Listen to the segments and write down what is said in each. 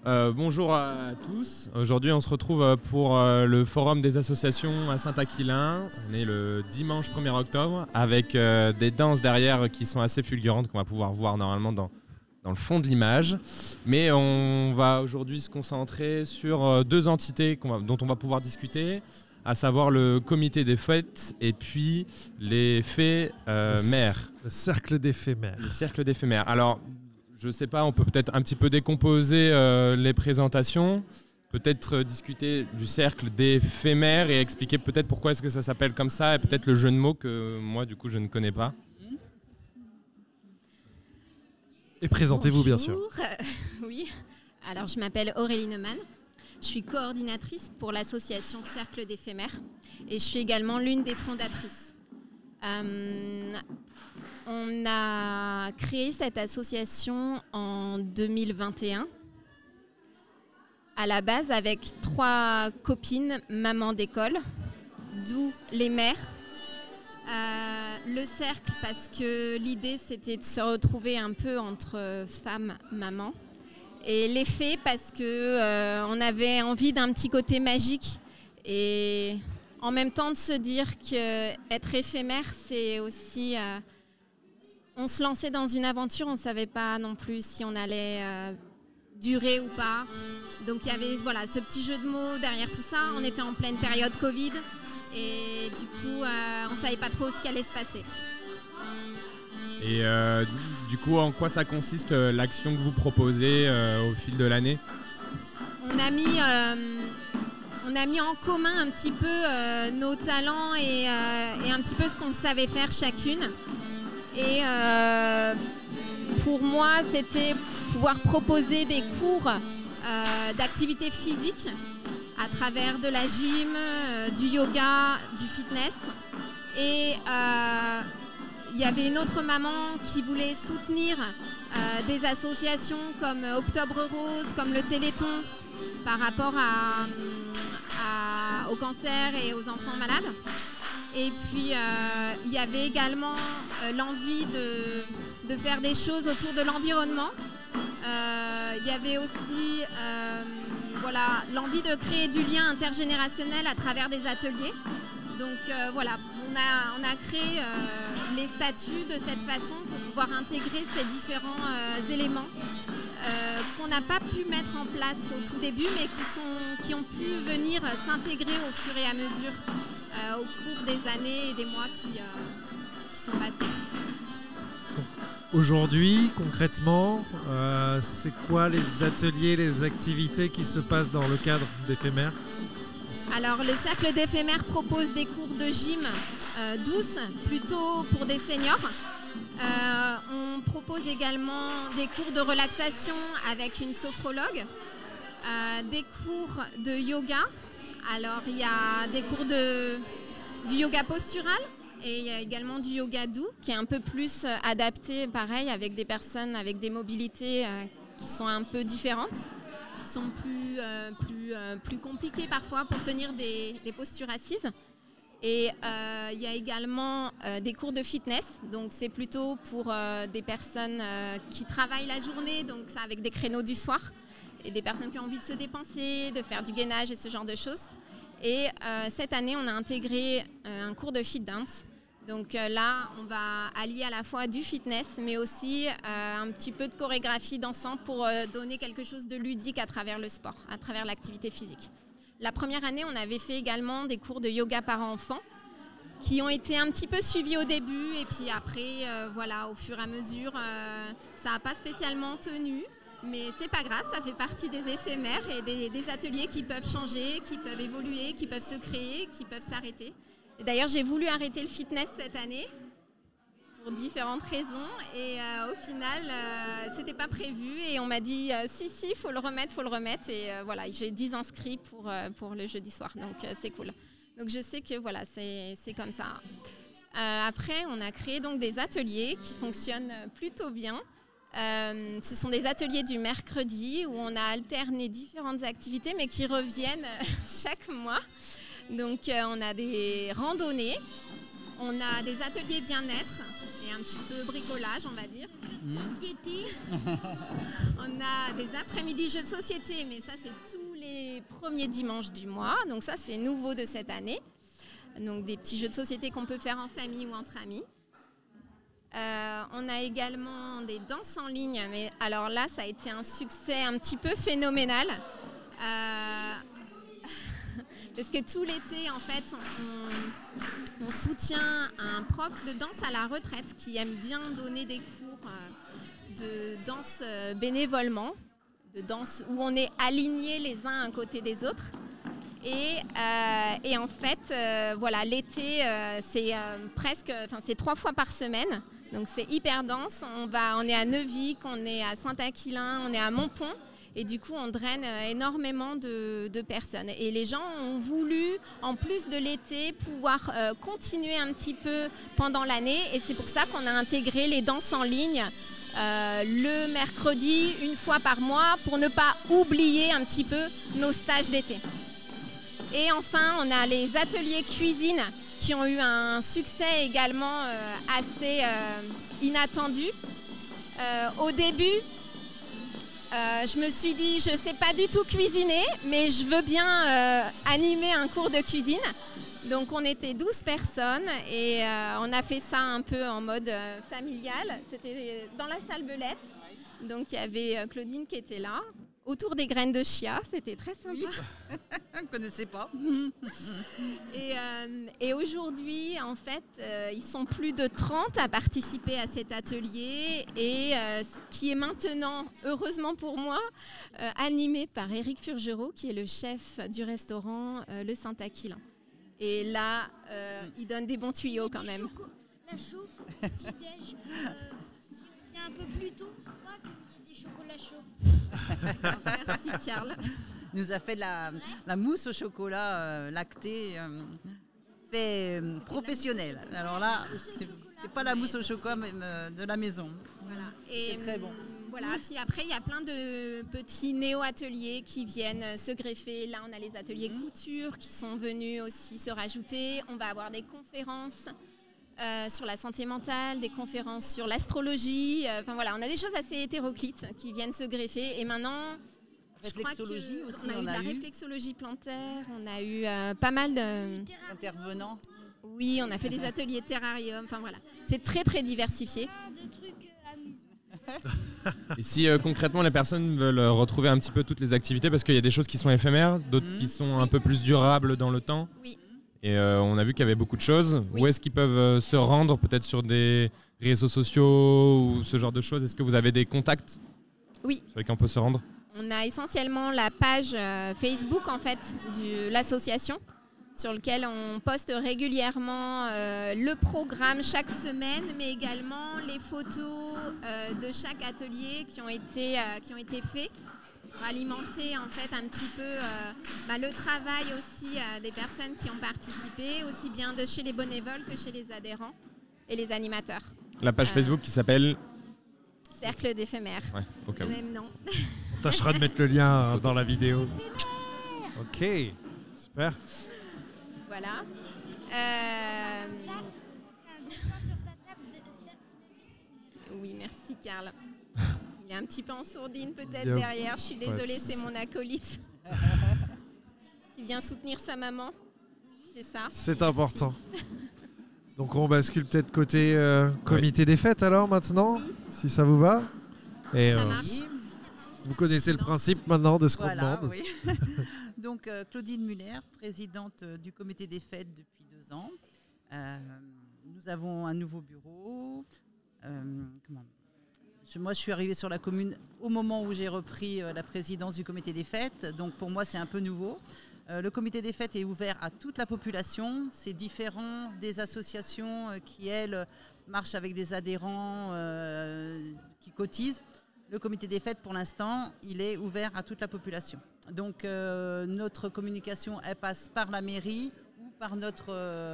Bonjour à tous. Aujourd'hui, on se retrouve pour le forum des associations à Saint-Aquilin. On est le dimanche 1er octobre avec des danses derrière qui sont assez fulgurantes qu'on va pouvoir voir normalement dans le fond de l'image. Mais on va aujourd'hui se concentrer sur deux entités dont on va pouvoir discuter, à savoir le comité des fêtes et puis les fées mères. Le cercle des fées mères. Le cercle des fées mères. Alors, je ne sais pas, on peut peut-être un petit peu décomposer les présentations, peut-être discuter du cercle des fées mères et expliquer peut-être pourquoi est-ce que ça s'appelle comme ça et peut-être le jeu de mots que moi, du coup, je ne connais pas. Et présentez-vous, bien sûr. Oui, alors je m'appelle Aurélie Neumann. Je suis coordinatrice pour l'association Cercle des Fées Mères et je suis également l'une des fondatrices. On a créé cette association en 2021, à la base avec 3 copines mamans d'école, d'où les mères. Le cercle parce que l'idée c'était de se retrouver un peu entre femmes, mamans. Et les fées parce que on avait envie d'un petit côté magique et en même temps de se dire qu'être éphémère c'est aussi... on se lançait dans une aventure, on ne savait pas non plus si on allait durer ou pas. Donc il y avait ce petit jeu de mots derrière tout ça. On était en pleine période Covid et du coup on ne savait pas trop ce qui allait se passer. Et du coup, en quoi ça consiste l'action que vous proposez au fil de l'année ? On a mis en commun un petit peu nos talents et un petit peu ce qu'on savait faire chacune. Et pour moi, c'était pouvoir proposer des cours d'activité physique à travers de la gym, du yoga, du fitness. Et il y avait une autre maman qui voulait soutenir des associations comme Octobre Rose, comme le Téléthon, par rapport au cancer et aux enfants malades. Et puis, il y avait également l'envie de faire des choses autour de l'environnement. Il y avait aussi l'envie de créer du lien intergénérationnel à travers des ateliers. Donc on a créé les statuts de cette façon pour pouvoir intégrer ces différents éléments qu'on n'a pas pu mettre en place au tout début, mais qui ont pu venir s'intégrer au fur et à mesure au cours des années et des mois qui sont passés. Aujourd'hui, concrètement, c'est quoi les ateliers, les activités qui se passent dans le cadre des fées mères ? Alors, le Cercle des Fées Mères propose des cours de gym douces, plutôt pour des seniors. On propose également des cours de relaxation avec une sophrologue, des cours de yoga. Alors, il y a des cours du yoga postural et il y a également du yoga doux qui est un peu plus adapté, pareil, avec des personnes avec des mobilités qui sont un peu différentes, qui sont plus compliquées parfois pour tenir des postures assises. Et il y a également des cours de fitness, donc c'est plutôt pour des personnes qui travaillent la journée, donc ça avec des créneaux du soir, et des personnes qui ont envie de se dépenser, de faire du gainage et ce genre de choses. Et cette année, on a intégré un cours de fit dance. Donc là, on va allier à la fois du fitness, mais aussi un petit peu de chorégraphie dansante pour donner quelque chose de ludique à travers le sport, à travers l'activité physique. La première année, on avait fait également des cours de yoga parents-enfants qui ont été un petit peu suivis au début. Et puis après, au fur et à mesure, ça n'a pas spécialement tenu. Mais c'est pas grave, ça fait partie des éphémères et des ateliers qui peuvent changer, qui peuvent évoluer, qui peuvent se créer, qui peuvent s'arrêter. Et d'ailleurs, j'ai voulu arrêter le fitness cette année pour différentes raisons et au final, c'était pas prévu et on m'a dit si, faut le remettre et j'ai 10 inscrits pour le jeudi soir, donc c'est cool. Donc je sais que c'est comme ça. Après, on a créé donc des ateliers qui fonctionnent plutôt bien. Ce sont des ateliers du mercredi où on a alterné différentes activités mais qui reviennent chaque mois. Donc on a des randonnées, on a des ateliers bien-être et un un petit peu bricolage, on va dire. Jeux de société. On a des après-midi jeux de société, mais ça c'est tous les premiers dimanches du mois. Donc ça c'est nouveau de cette année. Donc des petits jeux de société qu'on peut faire en famille ou entre amis. On a également des danses en ligne, mais alors là ça a été un succès un petit peu phénoménal. Parce que tout l'été, en fait, on soutient un prof de danse à la retraite qui aime bien donner des cours de danse bénévolement, de danse où on est alignés les uns à côté des autres. Et en fait, voilà, l'été, c'est 3 fois par semaine. Donc c'est hyper dense. On est à Neuvic, on est à Saint-Aquilin, on est à Montpont. Et du coup, on draine énormément de personnes. Et les gens ont voulu, en plus de l'été, pouvoir continuer un petit peu pendant l'année. Et c'est pour ça qu'on a intégré les danses en ligne le mercredi, 1 fois par mois, pour ne pas oublier un petit peu nos stages d'été. Et enfin, on a les ateliers cuisine qui ont eu un succès également assez inattendu. Au début, je me suis dit, je ne sais pas du tout cuisiner, mais je veux bien animer un cours de cuisine. Donc on était 12 personnes et on a fait ça un peu en mode familial. C'était dans la salle Belette. Donc il y avait Claudine qui était là, autour des graines de chia. C'était très sympa. Oui, je ne connaissais pas. Et aujourd'hui, en fait, ils sont plus de 30 à participer à cet atelier et qui est maintenant, heureusement pour moi, animé par Éric Furgerot, qui est le chef du restaurant Le Saint-Aquilin. Et là, il donne des bons tuyaux quand même. La chaud, petit-déj, si on vient un peu plus tôt, faut pas qu'il y ait des chocolats chauds. Merci Karl. Il nous a fait de la mousse au chocolat lactée fait professionnelle. Alors là, c'est pas la mousse au chocolat même, de la maison. Voilà. C'est très bon. Voilà. Puis après, il y a plein de petits néo-ateliers qui viennent se greffer. Là, on a les ateliers couture qui sont venus aussi se rajouter. On va avoir des conférences sur la santé mentale, des conférences sur l'astrologie. Enfin voilà, on a des choses assez hétéroclites qui viennent se greffer. Et maintenant, réflexologie aussi, on a eu la réflexologie plantaire, on a eu pas mal d'intervenants. Oui, on a fait des ateliers terrarium. Enfin voilà, c'est très très diversifié. De trucs amusants. Et si concrètement les personnes veulent retrouver un petit peu toutes les activités, parce qu'il y a des choses qui sont éphémères, d'autres qui sont un peu plus durables dans le temps. Oui. Et on a vu qu'il y avait beaucoup de choses. Oui. Où est-ce qu'ils peuvent se rendre, peut-être sur des réseaux sociaux ou ce genre de choses? Est-ce que vous avez des contacts Oui. sur lesquels on peut se rendre? On a essentiellement la page Facebook en fait de l'association, sur lequel on poste régulièrement le programme chaque semaine, mais également les photos de chaque atelier qui ont été faits pour alimenter en fait un petit peu le travail aussi des personnes qui ont participé, aussi bien de chez les bénévoles que chez les adhérents et les animateurs. La page Facebook qui s'appelle Cercle d'éphémères, ouais, au cas où. le même nom. On tâchera de mettre le lien dans la vidéo. Ok, super. Voilà. Ça, c'est un dessin sur ta table de cercle. Oui, merci Karl. Il est un petit peu en sourdine peut-être Yep. derrière. Je suis Pas de désolée, souci. c'est mon acolyte qui vient soutenir sa maman. C'est ça. C'est important. Donc on bascule peut-être côté comité des fêtes alors maintenant, si ça vous va. Et Ça marche. Oui, vous connaissez le principe maintenant de ce qu'on voilà, demande. oui. Donc Claudine Muller, présidente du comité des fêtes depuis 2 ans. Nous avons un nouveau bureau. Moi, je suis arrivée sur la commune au moment où j'ai repris la présidence du comité des fêtes. Donc pour moi, c'est un peu nouveau. Le comité des fêtes est ouvert à toute la population. C'est différent des associations qui, elles, marchent avec des adhérents qui cotisent. Le comité des fêtes, pour l'instant, il est ouvert à toute la population. Donc notre communication, elle passe par la mairie ou par notre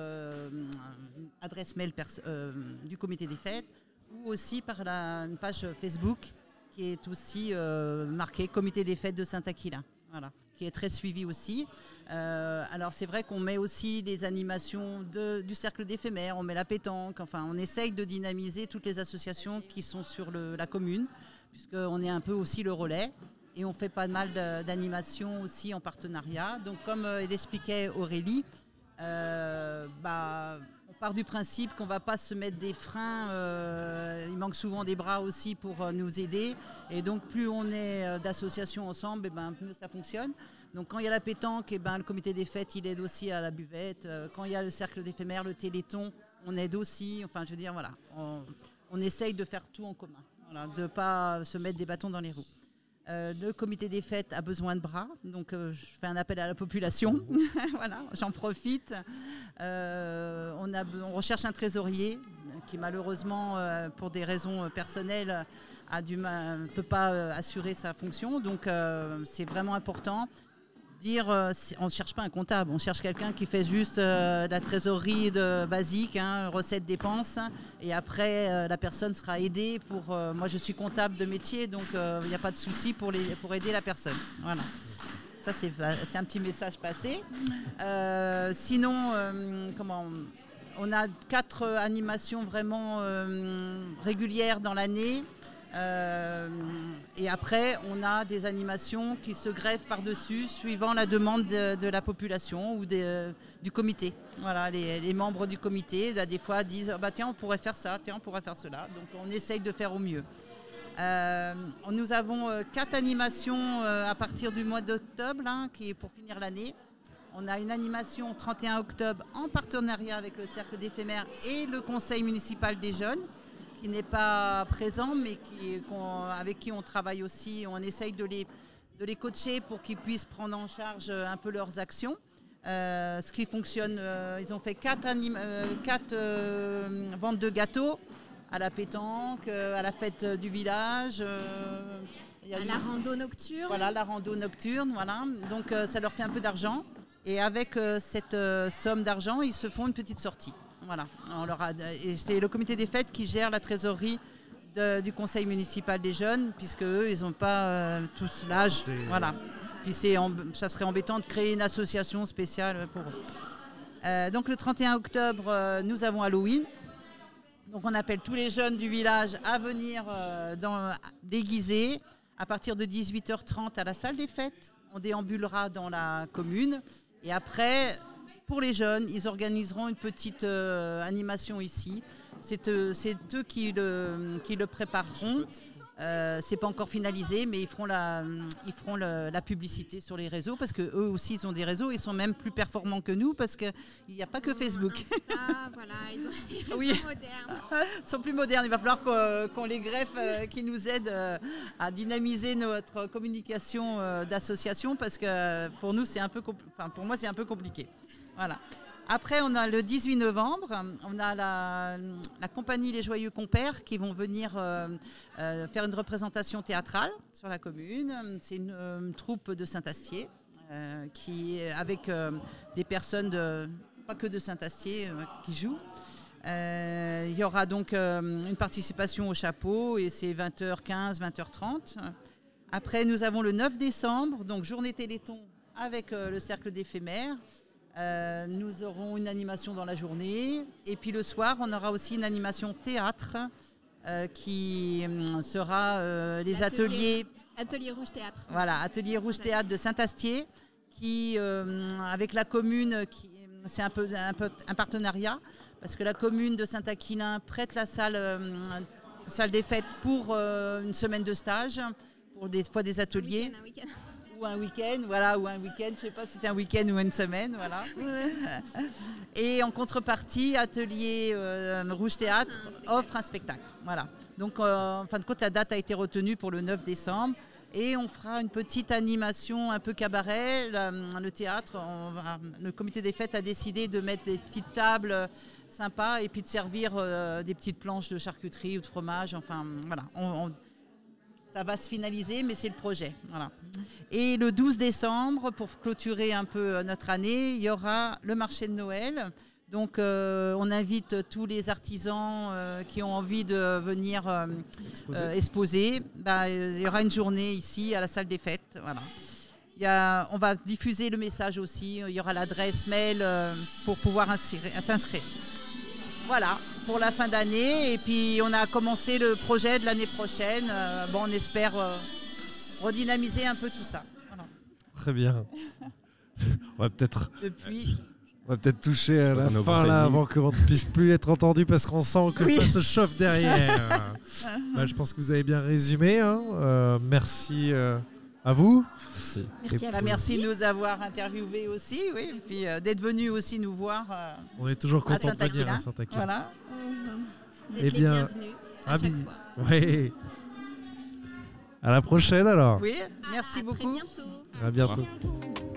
adresse mail du comité des fêtes, ou aussi par une page Facebook qui est aussi marquée Comité des fêtes de Saint-Aquilin. Voilà, qui est très suivi aussi. Alors c'est vrai qu'on met aussi des animations du cercle d'éphémère, on met la pétanque, enfin on essaye de dynamiser toutes les associations qui sont sur la commune, puisqu'on est un peu aussi le relais. Et on fait pas mal d'animations aussi en partenariat. Donc comme l'expliquait Aurélie, on part du principe qu'on ne va pas se mettre des freins. Il manque souvent des bras aussi pour nous aider. Et donc plus on est d'associations ensemble, plus ça fonctionne. Donc quand il y a la pétanque, le comité des fêtes, il aide aussi à la buvette. Quand il y a le cercle d'éphémère, le téléthon, on aide aussi. Enfin, je veux dire, voilà, on essaye de faire tout en commun. Voilà, de ne pas se mettre des bâtons dans les roues. Le comité des fêtes a besoin de bras, donc je fais un appel à la population. Voilà, j'en profite. On recherche un trésorier qui malheureusement, pour des raisons personnelles, ne peut pas assurer sa fonction. Donc c'est vraiment important. On ne cherche pas un comptable, on cherche quelqu'un qui fait juste la trésorerie basique, recettes, dépenses, et après la personne sera aidée pour... moi je suis comptable de métier, donc il n'y a pas de souci pour aider la personne. Voilà. Ça c'est un petit message passé. Sinon, on a 4 animations vraiment régulières dans l'année. Et après, on a des animations qui se greffent par-dessus suivant la demande de la population ou du comité. Voilà, les membres du comité, des fois, disent tiens, on pourrait faire ça, tiens, on pourrait faire cela. Donc, on essaye de faire au mieux. Nous avons 4 animations à partir du mois d'octobre, qui est pour finir l'année. On a une animation 31 octobre en partenariat avec le Cercle d'éphémère et le Conseil municipal des jeunes, qui n'est pas présent, mais avec qui on travaille aussi. On essaye de les coacher pour qu'ils puissent prendre en charge un peu leurs actions. Ce qui fonctionne, ils ont fait 4 ventes de gâteaux à la pétanque, à la fête du village. La rando nocturne. Voilà, la rando nocturne. Voilà. Donc ça leur fait un peu d'argent. Et avec cette somme d'argent, ils se font une petite sortie. Voilà. Et c'est le comité des fêtes qui gère la trésorerie du conseil municipal des jeunes, puisque eux, ils n'ont pas tous l'âge. Voilà. Puis ça serait embêtant de créer une association spéciale pour eux. Donc le 31 octobre, nous avons Halloween. Donc on appelle tous les jeunes du village à venir déguisés à partir de 18h30 à la salle des fêtes. On déambulera dans la commune. Et après, pour les jeunes, ils organiseront une petite animation ici. C'est eux qui le prépareront. C'est pas encore finalisé, mais ils feront la publicité sur les réseaux, parce qu'eux aussi, ils ont des réseaux. Ils sont même plus performants que nous, parce qu'il n'y a pas que Facebook. Voilà, ils sont oui. modernes. Ils sont plus modernes. Il va falloir qu'on les greffe, qu'ils nous aident à dynamiser notre communication d'association, parce que pour nous, pour moi, c'est un peu compliqué. Voilà. Après, on a le 18 novembre, on a la compagnie Les Joyeux Compères qui vont venir faire une représentation théâtrale sur la commune. C'est une troupe de Saint-Astier qui est avec des personnes pas que de Saint-Astier qui jouent. Il y aura donc une participation au chapeau et c'est 20h15, 20h30. Après, nous avons le 9 décembre, donc journée Téléthon avec le cercle d'éphémères. Nous aurons une animation dans la journée et puis le soir on aura aussi une animation théâtre qui sera les ateliers Rouge Théâtre. Voilà, atelier Rouge Théâtre de Saint-Astier qui avec la commune, c'est un peu un partenariat, parce que la commune de Saint-Aquilin prête la salle des fêtes pour une semaine de stage, pour des fois des ateliers. Un week-end. Ou un week-end, voilà, ou un week-end, je ne sais pas si c'est un week-end ou une semaine, voilà. Et en contrepartie, Atelier Rouge Théâtre offre un spectacle, voilà. Donc, en fin de compte, la date a été retenue pour le 9 décembre et on fera une petite animation un peu cabaret. Le théâtre, le comité des fêtes a décidé de mettre des petites tables sympas et puis de servir des petites planches de charcuterie ou de fromage, enfin, voilà. Ça va se finaliser, mais c'est le projet. Voilà. Et le 12 décembre, pour clôturer un peu notre année, il y aura le marché de Noël. Donc, on invite tous les artisans qui ont envie de venir exposer. Il y aura une journée ici à la salle des fêtes. Voilà. On va diffuser le message aussi. Il y aura l'adresse mail pour pouvoir s'inscrire. Voilà, pour la fin d'année. Et puis, on a commencé le projet de l'année prochaine. On espère redynamiser un peu tout ça. Voilà. Très bien. On va peut-être toucher à la Nos fin là, avant qu'on ne puisse plus être entendu parce qu'on sent que ça se chauffe derrière. Je pense que vous avez bien résumé. Hein. Merci à vous. Merci. Merci à vous. Merci de nous avoir interviewés aussi. Oui, et puis d'être venus aussi nous voir. On est toujours à content de venir Saint-Aquilin. à Saint-Aquilin. Voilà. Vous êtes Eh les bien, bienvenus à chaque fois. Oui. À la prochaine alors. Oui, merci À beaucoup. très bientôt. À bientôt. Bientôt.